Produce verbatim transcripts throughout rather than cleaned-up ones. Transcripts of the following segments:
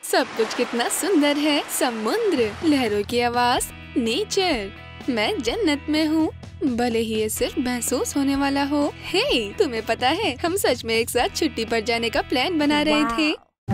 सब कुछ कितना सुंदर है, समुद्र, लहरों की आवाज, नेचर। मैं जन्नत में हूँ, भले ही ये सिर्फ महसूस होने वाला हो। हे, तुम्हें पता है हम सच में एक साथ छुट्टी पर जाने का प्लान बना रहे थे।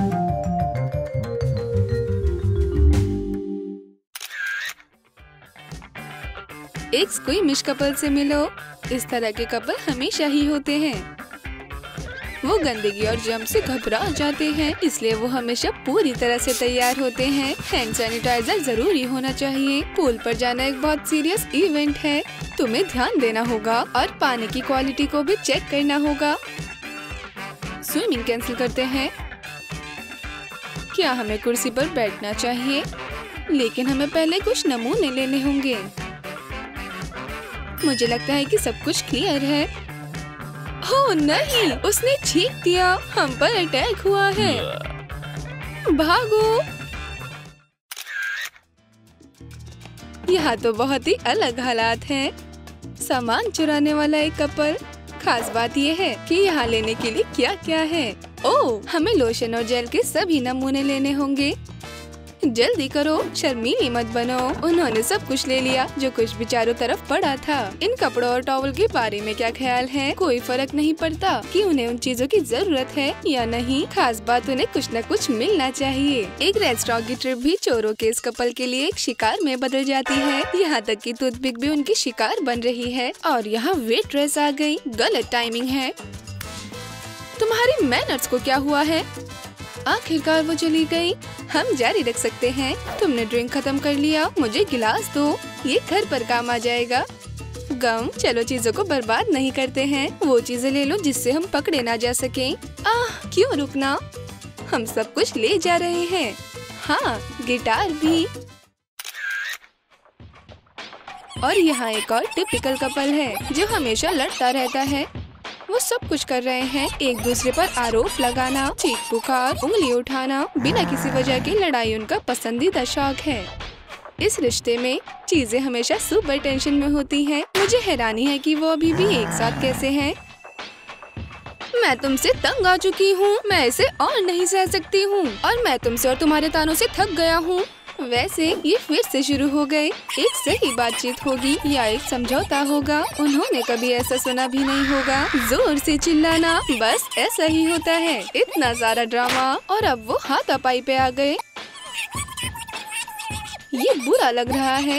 एक स्क्विमिश कपल से मिलो। इस तरह के कपल हमेशा ही होते हैं। वो गंदगी और जर्म से घबरा जाते हैं, इसलिए वो हमेशा पूरी तरह से तैयार होते हैं। हैंड सैनिटाइजर जरूरी होना चाहिए। पूल पर जाना एक बहुत सीरियस इवेंट है। तुम्हें ध्यान देना होगा और पानी की क्वालिटी को भी चेक करना होगा। स्विमिंग कैंसिल करते हैं। क्या हमें कुर्सी पर बैठना चाहिए? लेकिन हमें पहले कुछ नमूने लेने होंगे। मुझे लगता है कि सब कुछ क्लियर है। ओह नहीं, उसने छींक दिया। हम पर अटैक हुआ है। भागो। यहाँ तो बहुत ही अलग हालात हैं। सामान चुराने वाला एक कपल। खास बात यह है कि यहाँ लेने के लिए क्या क्या है। ओह, हमें लोशन और जेल के सभी नमूने लेने होंगे। जल्दी करो, शर्मीली मत बनो। उन्होंने सब कुछ ले लिया जो कुछ भी चारों तरफ पड़ा था। इन कपड़ों और टॉवल के बारे में क्या ख्याल है? कोई फर्क नहीं पड़ता कि उन्हें उन चीजों की जरूरत है या नहीं। खास बात, उन्हें कुछ न कुछ मिलना चाहिए। एक रेस्टोरेंट की ट्रिप भी चोरों के इस कपल के लिए एक शिकार में बदल जाती है। यहाँ तक कि टूथपिक भी उनकी शिकार बन रही है। और यहाँ वेट्रेस आ गई। गलत टाइमिंग है। तुम्हारी मैनर्स को क्या हुआ है? आखिरकार वो चली गई। हम जारी रख सकते हैं। तुमने ड्रिंक खत्म कर लिया, मुझे गिलास दो। ये घर पर काम आ जाएगा। गम, चलो चीजों को बर्बाद नहीं करते हैं। वो चीजें ले लो जिससे हम पकड़े ना जा सकें। आह, क्यों रुकना? हम सब कुछ ले जा रहे हैं। हाँ, गिटार भी। और यहाँ एक और टिपिकल कपल है जो हमेशा लड़ता रहता है। वो सब कुछ कर रहे हैं। एक दूसरे पर आरोप लगाना, चीख पुकार, उंगली उठाना, बिना किसी वजह की लड़ाई उनका पसंदीदा शौक है। इस रिश्ते में चीजें हमेशा सुपर टेंशन में होती हैं। मुझे हैरानी है कि वो अभी भी एक साथ कैसे हैं। मैं तुमसे तंग आ चुकी हूँ। मैं इसे और नहीं सह सकती हूँ और मैं तुमसे और तुम्हारे तानों से थक गया हूँ। वैसे ये फिर से शुरू हो गए। एक सही बातचीत होगी या एक समझौता होगा। उन्होंने कभी ऐसा सुना भी नहीं होगा। जोर से चिल्लाना, बस ऐसा ही होता है। इतना सारा ड्रामा और अब वो हाथापाई पे आ गए। ये बुरा लग रहा है।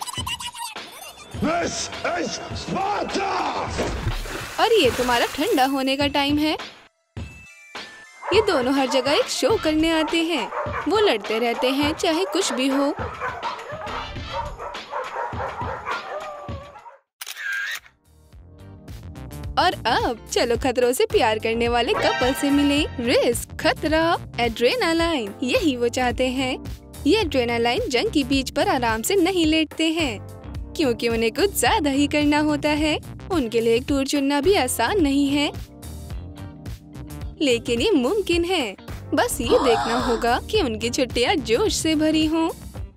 This is Sparta! और ये तुम्हारा ठंडा होने का टाइम है। ये दोनों हर जगह एक शो करने आते हैं। वो लड़ते रहते हैं चाहे कुछ भी हो। और अब चलो खतरों से प्यार करने वाले कपल से मिले। रिस्क, खतरा, एड्रेनालाइन, यही वो चाहते हैं। ये एड्रेनालाइन जंग की बीच पर आराम से नहीं लेटते हैं क्योंकि उन्हें कुछ ज्यादा ही करना होता है। उनके लिए एक टूर चुनना भी आसान नहीं है, लेकिन ये मुमकिन है। बस ये देखना होगा कि उनकी छुट्टियां जोश से भरी हों।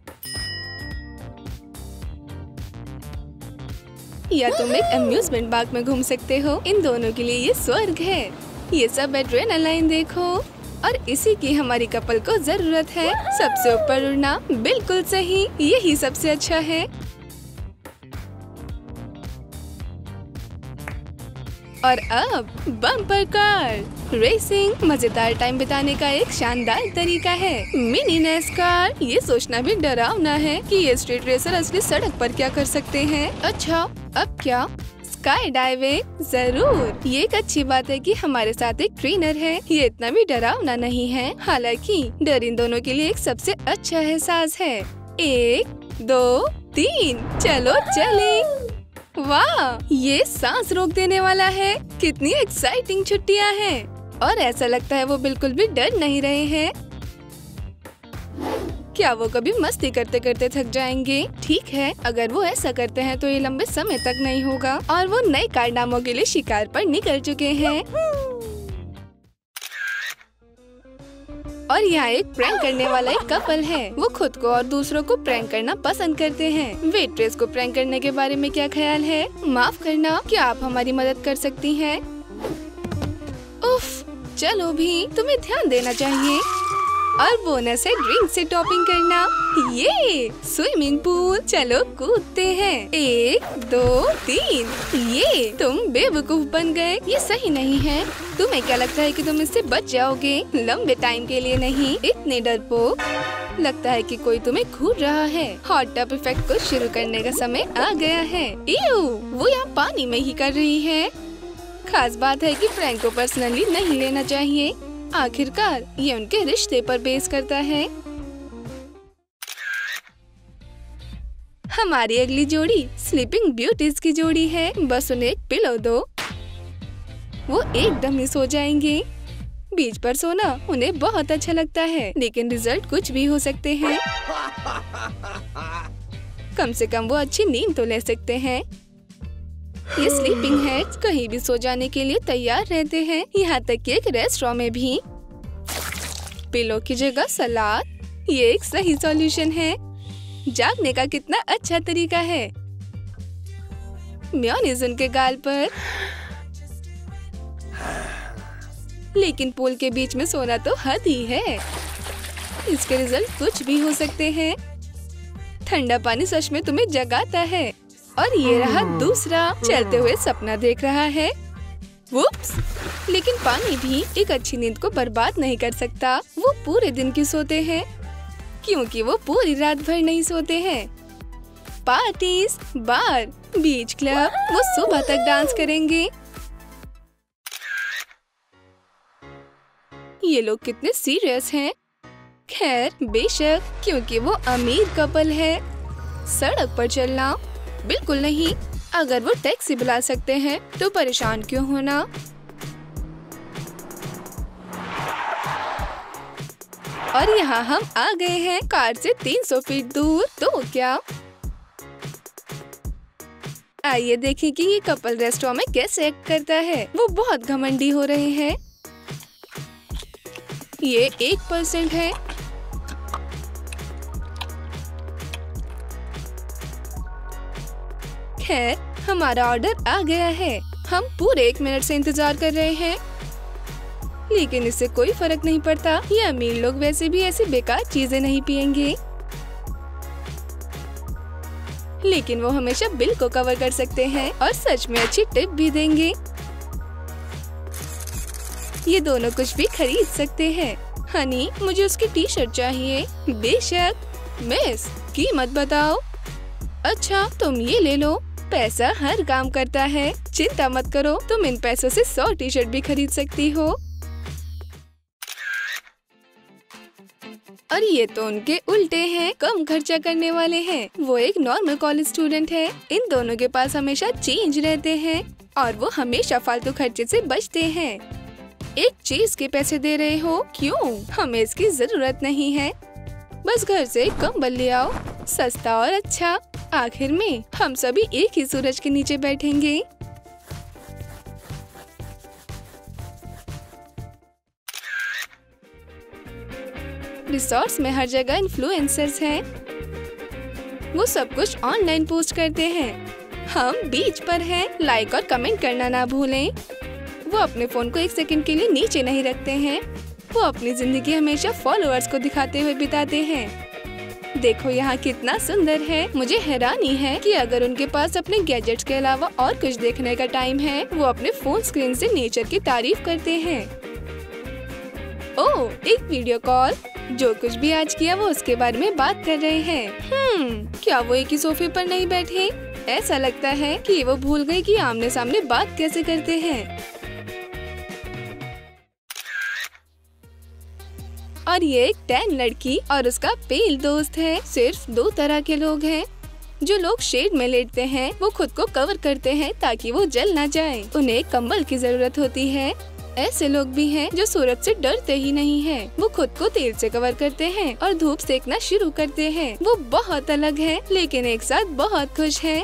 या तुम एक अम्यूजमेंट पार्क में घूम सकते हो। इन दोनों के लिए ये स्वर्ग है। ये सब एड्रेनालाइन देखो। और इसी की हमारी कपल को जरूरत है। सबसे ऊपर उड़ना, बिल्कुल सही, यही सबसे अच्छा है। और अब बम्पर कार रेसिंग मजेदार टाइम बिताने का एक शानदार तरीका है। मिनी नेस्कार, ये सोचना भी डरावना है कि ये स्ट्रीट रेसर असली सड़क पर क्या कर सकते हैं। अच्छा, अब क्या? स्काई डाइविंग, जरूर। ये एक अच्छी बात है कि हमारे साथ एक ट्रेनर है। ये इतना भी डरावना नहीं है। हालांकि डर इन दोनों के लिए एक सबसे अच्छा एहसास है। एक, दो, तीन, चलो चले। वाह, ये सांस रोक देने वाला है। कितनी एक्साइटिंग छुट्टियां हैं। और ऐसा लगता है वो बिल्कुल भी डर नहीं रहे हैं। क्या वो कभी मस्ती करते करते थक जाएंगे? ठीक है, अगर वो ऐसा करते हैं तो ये लंबे समय तक नहीं होगा। और वो नए कारनामों के लिए शिकार पर निकल चुके हैं। और यहाँ एक प्रैंक करने वाला एक कपल है। वो खुद को और दूसरों को प्रैंक करना पसंद करते हैं। वेट्रेस को प्रैंक करने के बारे में क्या ख्याल है? माफ करना, क्या आप हमारी मदद कर सकती हैं? उफ, चलो भी, तुम्हें ध्यान देना चाहिए। और बोनस है ड्रिंक से टॉपिंग करना। ये स्विमिंग पूल, चलो कूदते हैं। एक दो तीन। ये तुम बेवकूफ बन गए, ये सही नहीं है। तुम्हें क्या लगता है कि तुम इससे बच जाओगे? लंबे टाइम के लिए नहीं। इतने डरपोक, लगता है कि कोई तुम्हें घूर रहा है। हॉट टब इफेक्ट को शुरू करने का समय आ गया है। इयू, वो यहाँ पानी में ही कर रही है। खास बात है कि फ्रैंक को पर्सनली नहीं लेना चाहिए। आखिरकार ये उनके रिश्ते पर बेस करता है। हमारी अगली जोड़ी स्लीपिंग ब्यूटीज की जोड़ी है। बस उन्हें एक पिलो दो, वो एकदम ही सो जाएंगे। बीच पर सोना उन्हें बहुत अच्छा लगता है, लेकिन रिजल्ट कुछ भी हो सकते हैं। कम से कम वो अच्छी नींद तो ले सकते हैं। ये स्लीपिंग हेड्स कहीं भी सो जाने के लिए तैयार रहते हैं, यहाँ तक कि एक रेस्टोरेंट में भी। पिलो की जगह सलाद, ये एक सही सॉल्यूशन है। जागने का कितना अच्छा तरीका है। मेयोनीज उनके गाल पर, लेकिन पूल के बीच में सोना तो हद ही है। इसके रिजल्ट कुछ भी हो सकते हैं। ठंडा पानी सच में तुम्हें जगाता है। और ये रहा दूसरा, चलते हुए सपना देख रहा है। वुप्स! लेकिन पानी भी एक अच्छी नींद को बर्बाद नहीं कर सकता। वो पूरे दिन की सोते हैं, क्योंकि वो पूरी रात भर नहीं सोते हैं। पार्टीज, बार, बीच क्लब, वो सुबह तक डांस करेंगे। ये लोग कितने सीरियस हैं। खैर बेशक, क्योंकि वो अमीर कपल है। सड़क पर चलना बिल्कुल नहीं। अगर वो टैक्सी बुला सकते हैं तो परेशान क्यों होना। और यहाँ हम आ गए हैं कार से तीन सौ फीट दूर। तो क्या, आइए देखें कि ये कपल रेस्टोरेंट में कैसे एक्ट करता है। वो बहुत घमंडी हो रहे हैं। ये एक परसेंट है। खैर, हमारा ऑर्डर आ गया है। हम पूरे एक मिनट से इंतजार कर रहे हैं, लेकिन इससे कोई फर्क नहीं पड़ता। ये अमीर लोग वैसे भी ऐसी बेकार चीजें नहीं पियेंगे, लेकिन वो हमेशा बिल को कवर कर सकते हैं और सच में अच्छी टिप भी देंगे। ये दोनों कुछ भी खरीद सकते हैं। हनी, मुझे उसकी टी शर्ट चाहिए। बेशक। मिस, कीमत बताओ। अच्छा, तुम ये ले लो। पैसा हर काम करता है, चिंता मत करो। तुम इन पैसों से सौ टी शर्ट भी खरीद सकती हो। और ये तो उनके उल्टे हैं, कम खर्चा करने वाले हैं। वो एक नॉर्मल कॉलेज स्टूडेंट है। इन दोनों के पास हमेशा चेंज रहते हैं और वो हमेशा फालतू खर्चे से बचते हैं। एक चीज के पैसे दे रहे हो? क्यों? हमें इसकी जरूरत नहीं है। बस घर से एक कंबल ले आओ, सस्ता और अच्छा। आखिर में हम सभी एक ही सूरज के नीचे बैठेंगे। रिसोर्ट्स में हर जगह इन्फ्लुएंसर्स हैं। वो सब कुछ ऑनलाइन पोस्ट करते हैं। हम बीच पर हैं। लाइक और कमेंट करना ना भूलें। वो अपने फोन को एक सेकंड के लिए नीचे नहीं रखते हैं। वो अपनी जिंदगी हमेशा फॉलोअर्स को दिखाते हुए बिताते हैं। देखो यहाँ कितना सुंदर है। मुझे हैरानी है कि अगर उनके पास अपने गैजेट्स के अलावा और कुछ देखने का टाइम है, वो अपने फोन स्क्रीन से नेचर की तारीफ करते हैं। ओह, एक वीडियो कॉल। जो कुछ भी आज किया वो उसके बारे में बात कर रहे हैं। हम्म, क्या वो एक ही सोफे पर नहीं बैठे? ऐसा लगता है कि वो भूल गए कि आमने सामने बात कैसे करते हैं। और ये एक टैन लड़की और उसका पेल दोस्त है। सिर्फ दो तरह के लोग हैं। जो लोग शेड में लेटते हैं वो खुद को कवर करते हैं ताकि वो जल ना जाए। उन्हें कंबल की जरूरत होती है। ऐसे लोग भी हैं जो सूरज से डरते ही नहीं हैं। वो खुद को तेल से कवर करते हैं और धूप सेकना शुरू करते हैं। वो बहुत अलग हैं, लेकिन एक साथ बहुत खुश हैं।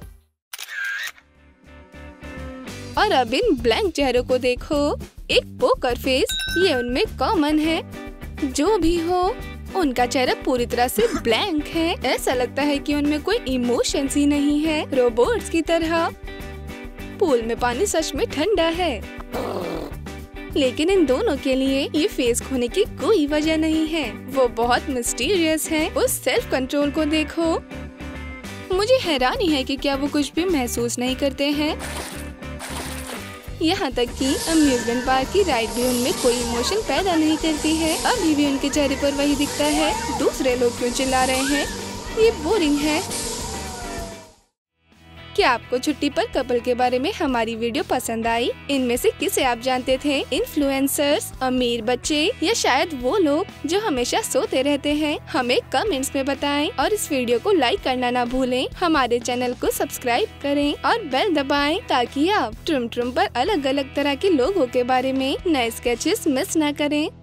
और अब इन ब्लैंक चेहरों को देखो। एक पोकर फेस, ये उनमें कॉमन है। जो भी हो, उनका चेहरा पूरी तरह से ब्लैंक है। ऐसा लगता है कि उनमें कोई इमोशंस ही नहीं है, रोबोट्स की तरह। पूल में पानी सच में ठंडा है। लेकिन इन दोनों के लिए ये फेस खोने की कोई वजह नहीं है। वो बहुत मिस्टीरियस है। उस सेल्फ कंट्रोल को देखो। मुझे हैरानी है कि क्या वो कुछ भी महसूस नहीं करते हैं। यहाँ तक कि अम्यूजमेंट पार्क की राइड भी उनमें कोई इमोशन पैदा नहीं करती है। अभी भी उनके चेहरे पर वही दिखता है। दूसरे लोग क्यों चिल्ला रहे हैं? ये बोरिंग है। क्या आपको छुट्टी पर कपल के बारे में हमारी वीडियो पसंद आई? इनमें से किसे आप जानते थे? इन्फ्लुएंसर्स, अमीर बच्चे या शायद वो लोग जो हमेशा सोते रहते हैं? हमें कमेंट्स में बताएं और इस वीडियो को लाइक करना ना भूलें। हमारे चैनल को सब्सक्राइब करें और बेल दबाएं ताकि आप ट्रुम ट्रुम पर अलग अलग तरह के लोगों के बारे में नए स्केचेस मिस न करें।